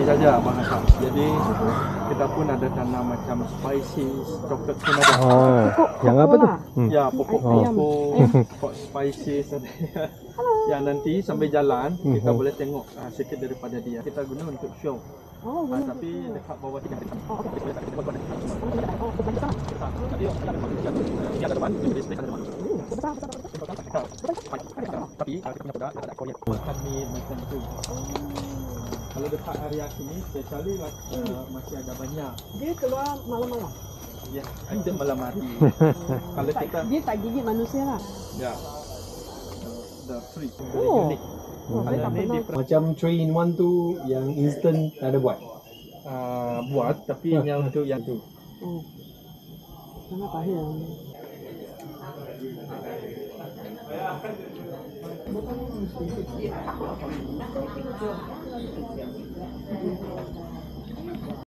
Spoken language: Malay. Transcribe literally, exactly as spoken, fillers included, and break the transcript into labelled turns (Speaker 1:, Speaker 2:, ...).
Speaker 1: saja Abang Hassan. Jadi kita pun ada tanam macam spices, coklat pun ada.
Speaker 2: Oh, yang apa tuh? Hmm.
Speaker 1: Ya, pokok-pokok, pokok spices ada. Ya, nanti sambil jalan kita boleh tengok uh, sikit daripada dia. Kita guna untuk show.
Speaker 3: Oh,
Speaker 1: Uh, tapi dekat bawah kita.
Speaker 3: Oh, okey.
Speaker 1: Tapi kita punya produk ada Korea. Kami macam tu. Kalau dekat area sini, especially uh, masih ada banyak.
Speaker 3: Dia keluar malam-malam.
Speaker 1: Ya, ada malam hari. Kalau
Speaker 3: Tak,
Speaker 1: kita,
Speaker 3: dia tak gigit manusia lah.
Speaker 1: ya, the free, very
Speaker 3: Oh.
Speaker 1: unique.
Speaker 3: Oh, saya tak
Speaker 1: Kalau ni
Speaker 3: pernah.
Speaker 1: di
Speaker 4: Macam three in one tu yang instant tak ada buat.
Speaker 1: uh, buat, tapi yang untuk yang tu.
Speaker 3: Oh. Sangat tahir.